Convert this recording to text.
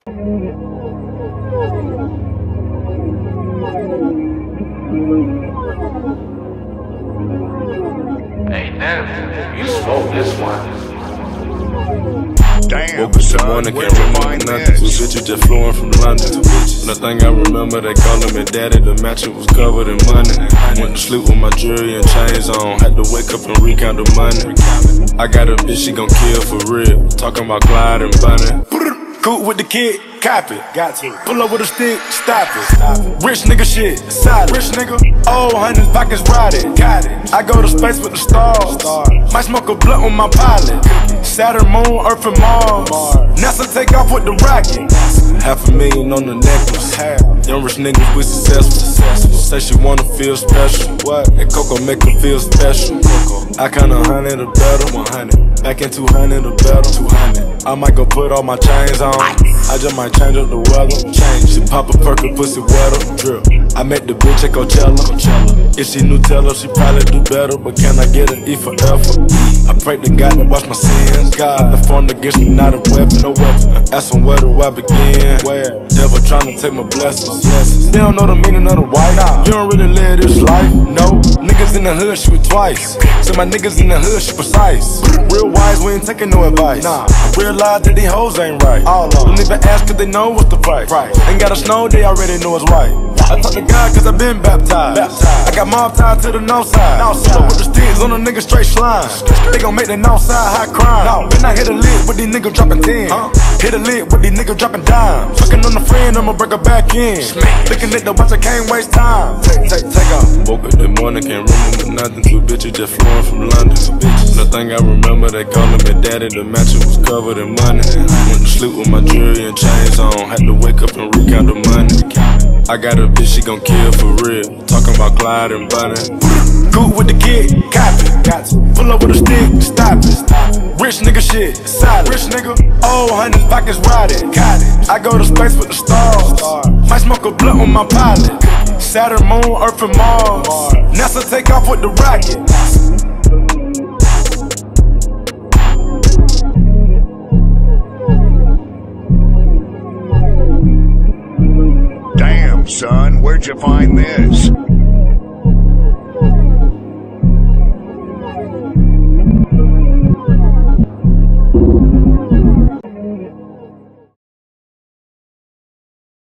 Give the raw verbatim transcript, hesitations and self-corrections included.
Hey, damn, you smoked this one. Damn, woke up this morning, can't remember nothing. Two bitches just flew in from London. And the thing I remember, they calling me daddy. The mattress was covered in money. Went to sleep with my jewelry and chains on. Had to wake up and recount the money. I got a bitch, she gon' kill for real. Talking about Clyde and Bunny. Cool with the kid, copy. Got to. Pull up with a stick, stop it. Stop it. Rich nigga shit, solid. Rich nigga, old hundreds, pockets rotted. Got it. I go to space with the stars. Stars. Might smoke a blunt on my pilot. Saturn, Moon, Earth, and Mars. Mars. NASA take off with the rocket. Half a million on the necklace. Young rich niggas, we successful. successful. Say she wanna feel special. What? And Coco make her feel special. Coco. I kinda hundred or better. one hundred. Back in two hundred or better. two hundred. I might go put all my chains on. I just might change up the weather. Change. She pop a perk and pussy wetter. Drip. I met the bitch at Coachella. Coachella. If she Nutella, she probably do better. But can I get an E for effort? I pray to God to wash my sins. God, the form against me, not a weapon, no weapon. Ask them where do I begin? Where? Devil trying to take my blessings. blessings. They don't know the meaning of the white. Nah. You don't really live this life. No. Niggas in the hood shoot twice. So my niggas in the hood shoot precise. Real wise, we ain't taking no advice. Nah. I realize that these hoes ain't right. All of them. Don't even ask cause they know what's the price. Right. Ain't got a snow, they already know it's right. I talk to God cause I been baptized. baptized. I got mob tied to the north side. North side. With the sticks on a nigga straight slime. They gon' make the north side high crime. No. Then I hit a lick with these niggas dropping ten. Huh? Hit a lick with these niggas dropping dimes. Fucking on the friend, I'ma break her back in. Looking at the watch, I can't waste time. Take, take, take off. Woke up that morning, can't remember nothing. Two bitches just flew in from London. The thing I remember, they calling me daddy. The mattress was covered in money. Went to sleep with my jewelry and chains on. Had to wake up and recount the money. I got a bitch, she gon' kill for real. Talking about Clyde and Bunny. Cool with the kid, copy. Got to. Pull up with a stick, stop it. Stop it. Rich nigga shit, solid. Rich nigga, old hundreds, pockets rotted. Got it. I go to space with the stars. Stars. Might smoke a blunt on my pilot. Saturn, Moon, Earth, and Mars. Mars. NASA take off with the rocket. Damn, son, where'd you find this?